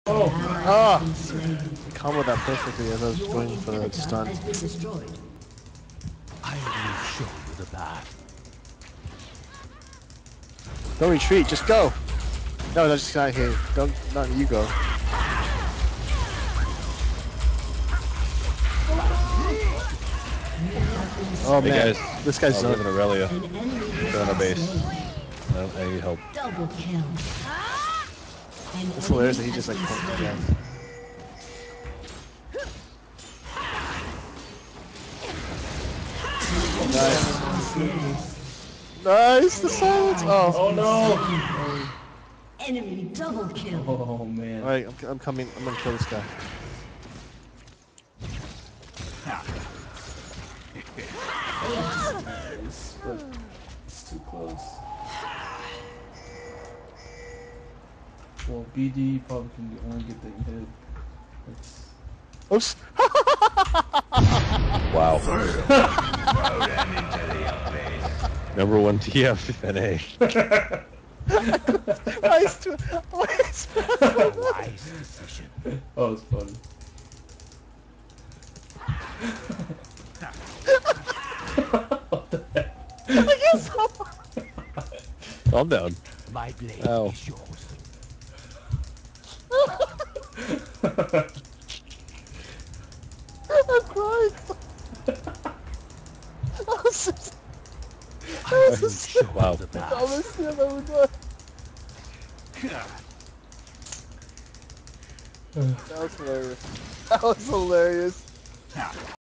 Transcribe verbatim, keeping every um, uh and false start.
Oh! Ah! Combo that perfectly as I was going for the stun. I will show you the path. Don't retreat, just go! No, no, just not here. Don't, not you go. Oh Hey man, guys, this guy's oh, we have an done. Aurelia. They're on our base. No, I need help. Double kill. It's hilarious that he just like punked the guy. Nice. Nice, the silence! Oh, Oh no! Enemy double kill. Oh man. alright, I'm, I'm coming. I'm gonna kill this guy. Nice, but it's too close. Well, B D probably can only get the hit. It's... Oops! Wow. Number one T F N A. Nice to, nice. Wise decision. Oh, it's funny. What the heck? I guess so. Calm down. My blade Ow. is yours. I'm crying. That was just, that was will just show Wow. you the the path. dumbest thing I've ever done. That was hilarious. That was hilarious.